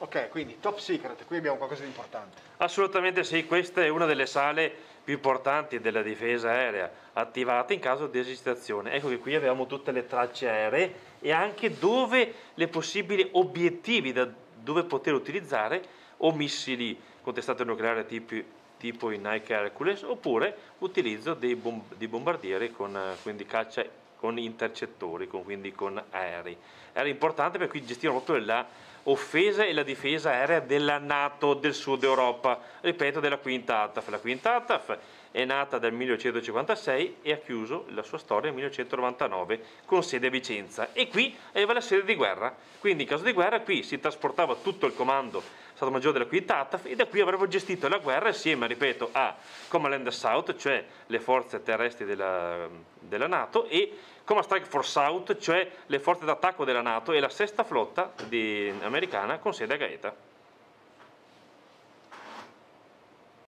Ok, quindi top secret, qui abbiamo qualcosa di importante. Assolutamente sì, questa è una delle sale più importanti della difesa aerea, attivata in caso di esitazione. Ecco che qui abbiamo tutte le tracce aeree e anche dove le possibili obiettivi da dove poter utilizzare o missili con testate nucleari tipo i Nike Hercules, oppure utilizzo di bombardieri con quindi caccia con intercettori, quindi con aerei. Era importante perché qui gestivano proprio la offesa e la difesa aerea della NATO del Sud Europa, ripeto, della quinta ATAF. La quinta ATAF è nata nel 1956 e ha chiuso la sua storia nel 1999 con sede a Vicenza, e qui aveva la sede di guerra, quindi in caso di guerra qui si trasportava tutto il comando Stato Maggiore della quinta ATAF e da qui avrebbero gestito la guerra insieme, ripeto, a Command South, cioè le forze terrestri della NATO, e Command Strike Force South, cioè le forze d'attacco della NATO, e la sesta flotta americana con sede a Gaeta.